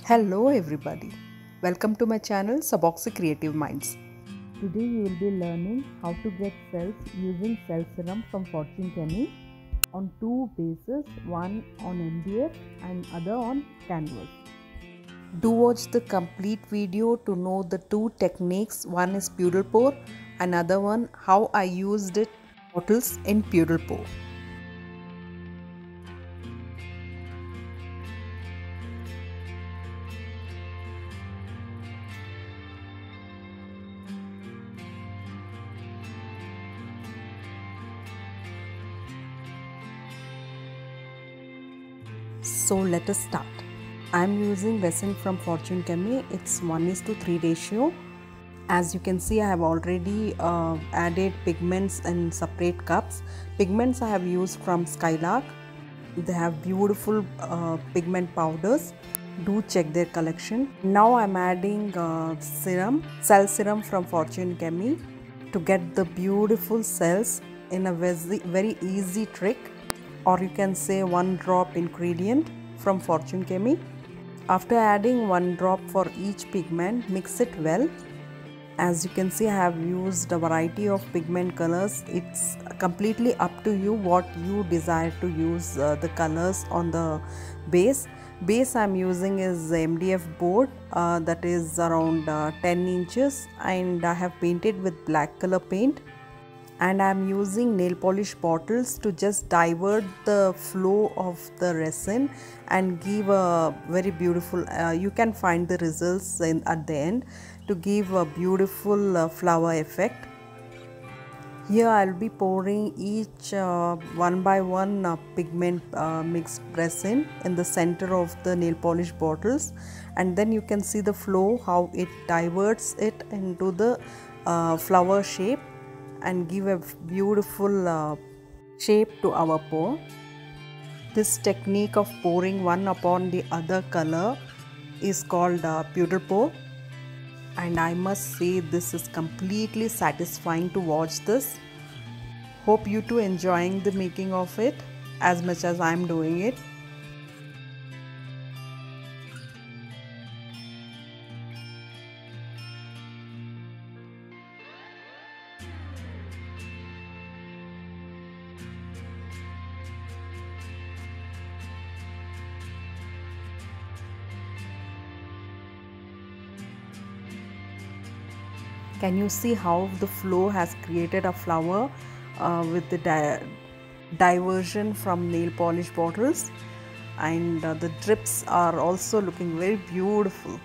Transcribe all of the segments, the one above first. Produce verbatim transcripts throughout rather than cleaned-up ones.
Hello everybody, welcome to my channel Suboxy Creative Minds. Today you will be learning how to get cells using cell serum from Fortune Chemi on two bases, one on M D F and other on canvas. Do watch the complete video to know the two techniques. One is Pudel Pour, another one how I used it bottles in Pudel Pour. So let us start. I am using resin from Fortune Chemi. It's one is to three ratio. As you can see, I have already uh, added pigments in separate cups. Pigments I have used from Skylark. They have beautiful uh, pigment powders. Do check their collection. Now I am adding uh, serum, cell serum from Fortune Chemi to get the beautiful cells in a very, very easy trick, or you can say one drop ingredient from Fortune Chemi. After adding one drop for each pigment, mix it well. As you can see, I have used a variety of pigment colors. It's completely up to you what you desire to use uh, the colors on the base. Base I'm using is M D F board uh, that is around uh, ten inches, and I have painted with black color paint. And I am using nail polish bottles to just divert the flow of the resin and give a very beautiful, uh, you can find the results in, at the end, to give a beautiful uh, flower effect. Here I will be pouring each uh, one by one uh, pigment uh, mixed resin in the center of the nail polish bottles, and then you can see the flow, how it diverts it into the uh, flower shape and give a beautiful uh, shape to our pour. This technique of pouring one upon the other color is called uh, Pudel Pour, and I must say this is completely satisfying to watch this. Hope you too enjoying the making of it as much as I am doing it. Can you see how the flow has created a flower uh, with the di diversion from nail polish bottles, and uh, the drips are also looking very beautiful.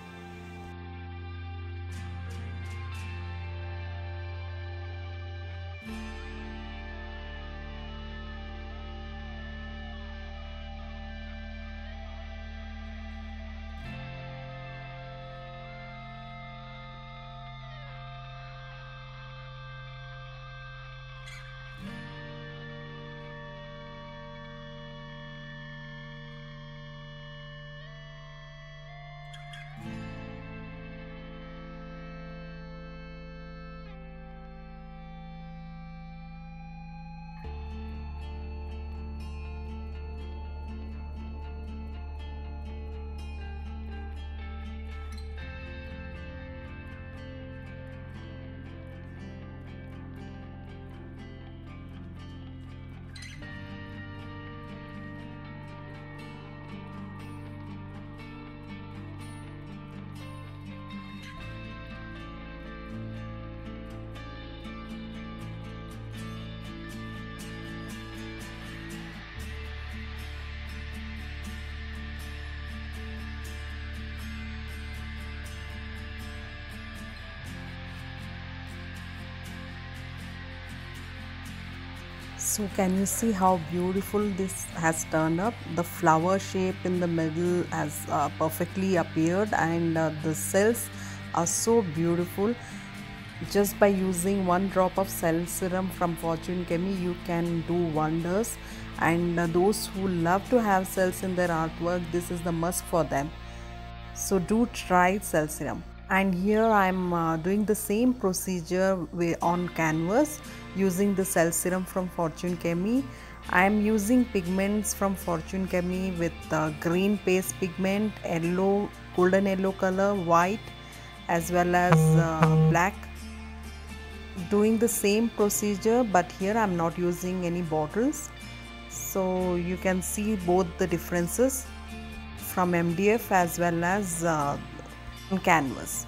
So can you see how beautiful this has turned up? The flower shape in the middle has uh, perfectly appeared, and uh, the cells are so beautiful. Just by using one drop of cell serum from Fortune Chemi, you can do wonders, and uh, those who love to have cells in their artwork, this is the must for them. So do try cell serum. And here I am uh, doing the same procedure on canvas using the cell serum from Fortune Chemi. I am using pigments from Fortune Chemi with uh, green paste pigment, yellow golden yellow color, white as well as uh, black. Doing the same procedure, but here I'm not using any bottles, so you can see both the differences from M D F as well as uh, canvas.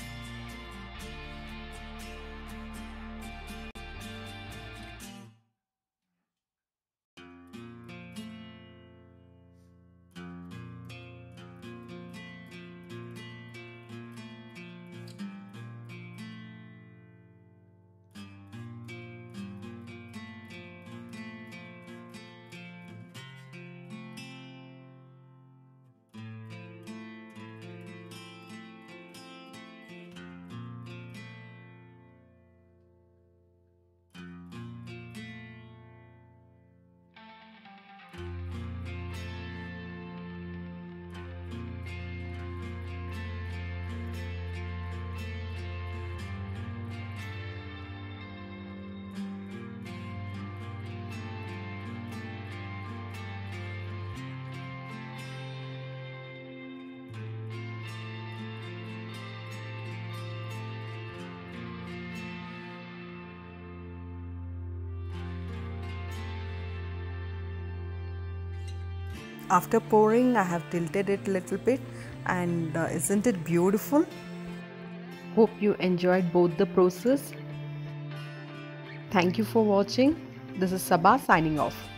After pouring, I have tilted it a little bit, and uh, isn't it beautiful? Hope you enjoyed both the process. Thank you for watching. This is Sabah signing off.